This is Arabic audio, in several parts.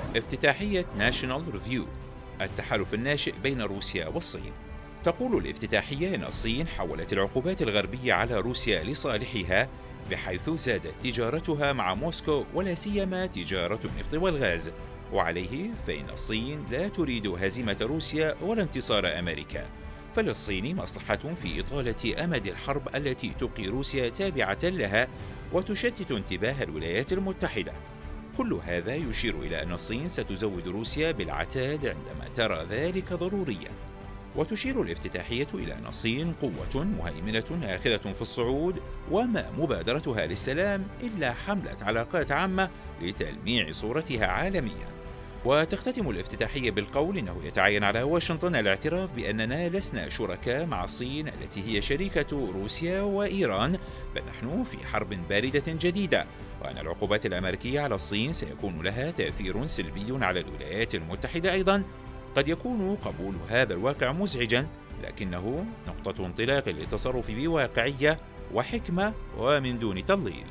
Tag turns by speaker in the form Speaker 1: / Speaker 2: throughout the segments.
Speaker 1: افتتاحية ناشونال ريفيو، التحالف الناشئ بين روسيا والصين. تقول الافتتاحية أن الصين حولت العقوبات الغربية على روسيا لصالحها، بحيث زادت تجارتها مع موسكو ولا سيما تجارة النفط والغاز، وعليه فإن الصين لا تريد هزيمة روسيا ولا انتصار أمريكا، فللصين مصلحة في إطالة أمد الحرب التي تبقي روسيا تابعة لها وتشتت انتباه الولايات المتحدة. كل هذا يشير إلى أن الصين ستزود روسيا بالعتاد عندما ترى ذلك ضروريا. وتشير الافتتاحية إلى أن الصين قوة مهيمنة آخذة في الصعود، وما مبادرتها للسلام إلا حملة علاقات عامة لتلميع صورتها عالميا. وتختتم الافتتاحية بالقول إنه يتعين على واشنطن الاعتراف بأننا لسنا شركاء مع الصين التي هي شريكة روسيا وإيران، بل نحن في حرب باردة جديدة، وأن العقوبات الأمريكية على الصين سيكون لها تأثير سلبي على الولايات المتحدة أيضا. قد يكون قبول هذا الواقع مزعجا، لكنه نقطة انطلاق للتصرف بواقعية وحكمة ومن دون تضليل.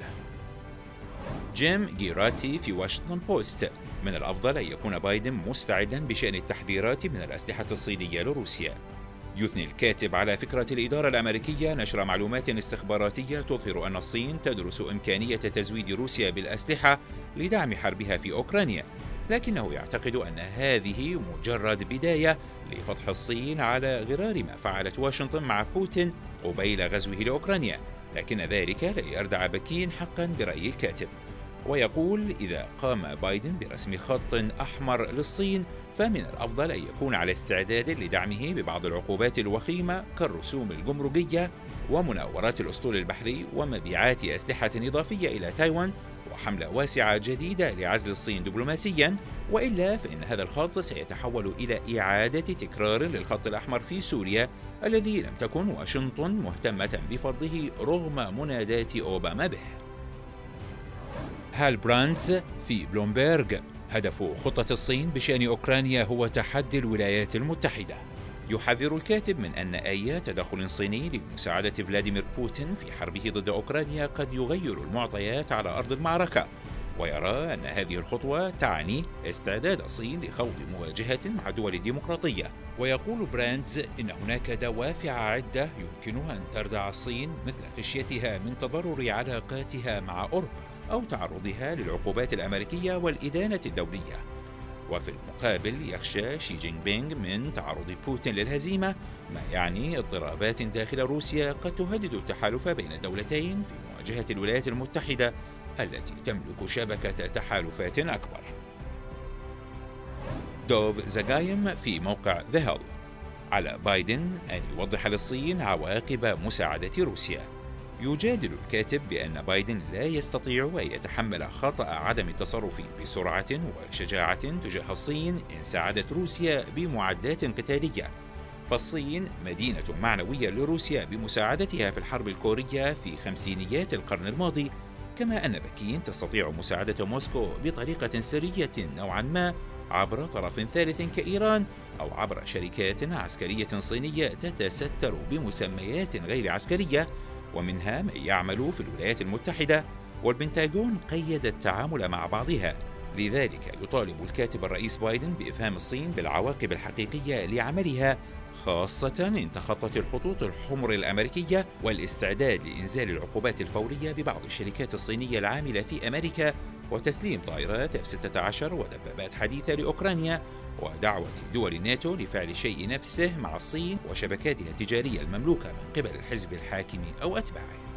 Speaker 1: جيم جيراتي في واشنطن بوست: من الأفضل أن يكون بايدن مستعدا بشأن التحذيرات من الأسلحة الصينية لروسيا. يثني الكاتب على فكرة الإدارة الأمريكية نشر معلومات استخباراتية تظهر أن الصين تدرس إمكانية تزويد روسيا بالأسلحة لدعم حربها في أوكرانيا، لكنه يعتقد أن هذه مجرد بداية لفتح الصين على غرار ما فعلت واشنطن مع بوتين قبيل غزوه لأوكرانيا، لكن ذلك لا يردع بكين حقا برأي الكاتب. ويقول: إذا قام بايدن برسم خط أحمر للصين فمن الأفضل أن يكون على استعداد لدعمه ببعض العقوبات الوخيمة كالرسوم الجمركية ومناورات الأسطول البحري ومبيعات أسلحة إضافية إلى تايوان وحملة واسعة جديدة لعزل الصين دبلوماسيا، وإلا فإن هذا الخط سيتحول إلى إعادة تكرار للخط الأحمر في سوريا الذي لم تكن واشنطن مهتمة بفرضه رغم منادات أوباما به. هال براندز في بلومبيرغ: هدف خطة الصين بشأن أوكرانيا هو تحدي الولايات المتحدة. يحذر الكاتب من أن أي تدخل صيني لمساعدة فلاديمير بوتين في حربه ضد أوكرانيا قد يغير المعطيات على أرض المعركة، ويرى أن هذه الخطوة تعني استعداد الصين لخوض مواجهة مع الدول الديمقراطية. ويقول براندز إن هناك دوافع عدة يمكن أن تردع الصين، مثل خشيتها من تضرر علاقاتها مع أوروبا أو تعرضها للعقوبات الأمريكية والإدانة الدولية. وفي المقابل يخشى شي جين بينغ من تعرض بوتين للهزيمة، ما يعني اضطرابات داخل روسيا قد تهدد التحالف بين الدولتين في مواجهة الولايات المتحدة التي تملك شبكة تحالفات أكبر. دوف زاغايم في موقع The Hill: على بايدن أن يوضح للصين عواقب مساعدة روسيا. يجادل الكاتب بأن بايدن لا يستطيع أن يتحمل خطأ عدم التصرف بسرعة وشجاعة تجاه الصين إن ساعدت روسيا بمعدات قتالية، فالصين مدينة معنوية لروسيا بمساعدتها في الحرب الكورية في خمسينيات القرن الماضي، كما أن بكين تستطيع مساعدة موسكو بطريقة سرية نوعا ما عبر طرف ثالث كإيران أو عبر شركات عسكرية صينية تتستر بمسميات غير عسكرية، ومنها من يعمل في الولايات المتحدة، والبنتاغون قيد التعامل مع بعضها. لذلك يطالب الكاتب الرئيس بايدن بإفهام الصين بالعواقب الحقيقية لعملها، خاصة إن تخطت الخطوط الحمر الأمريكية، والاستعداد لإنزال العقوبات الفورية ببعض الشركات الصينية العاملة في أمريكا، وتسليم طائرات F-16 ودبابات حديثة لأوكرانيا، ودعوة دول الناتو لفعل الشيء نفسه مع الصين وشبكاتها التجارية المملوكة من قبل الحزب الحاكم أو أتباعه.